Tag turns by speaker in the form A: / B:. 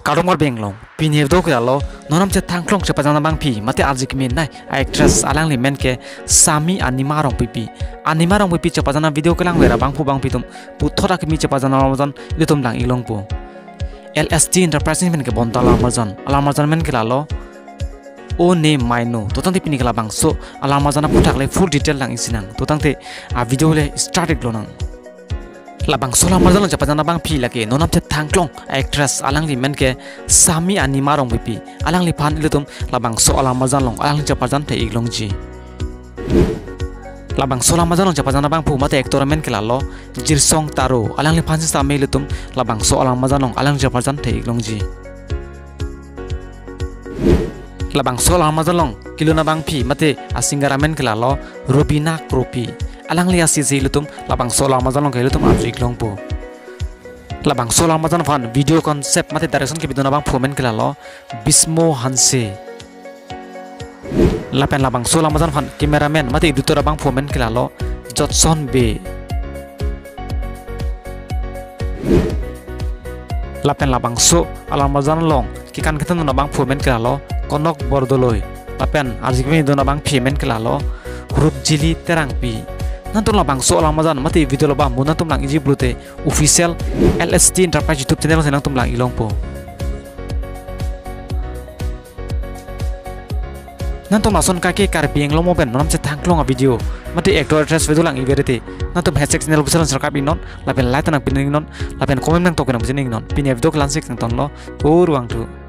A: Karomar benglong pinhev do kalo nonam Chethang Klong Cheparjan Abangphi mate akimi nai actress alang li men ke Sami Anima Rongpipi Cheparjan video kelang wera Abangphi tum puthor akimi Cheparjan alamazon litum lang ilong pu LST Enterpraise men ke bonta alamazon men ke lalo o Ne Maino totang te pini ke Labangso alamazon Aphuthak le full detail lang isinang totang te a video le started glonang Labangso alamazon Cheparjan Abangphi lake nonam Chethang Klong actress alang li men ke Sami Anima Rongpipi alang li phan litum Labangso alamazon long alang Cheparjan te iglong ji Labangso alamazon Cheparjan Abangphi mate actor men ke lalo Jirsong taro alang li phan Sami litum Labangso alamazon long alang Cheparjan te iglong ji Labangso alamazon long kilona Abangphi mate asingara men ke lalo Robina Kropi alang li asisi litum Labangso alamazon long litum iglong po Labangso alamazon fan video concept mate direction ke bidona Abangphi men ke lalo Bismo Hanse Lapen Labangso alamazon fan cameraman mate editor Abangphi men ke lalo Jirsonh be Lapen Labangso alamazon long kikan ketan Abangphi men ke lalo Konok bordoloi lapen akimi dona Abangphi men ke lalo huruf jili terangpi nantung Labangso alamazon mate video loba munantum lang iji blute official LST Enterpraise YouTube channel senang tum lang ilong po nantung lason kake Karbi Albumn pen nonam Chethang Klong video mate actor actress video lang iverite nantum Hensek channel busalan serkap inon lapen like tanang pining non lapen komen nang token busining non pin video lansik nang ton lo ruang tu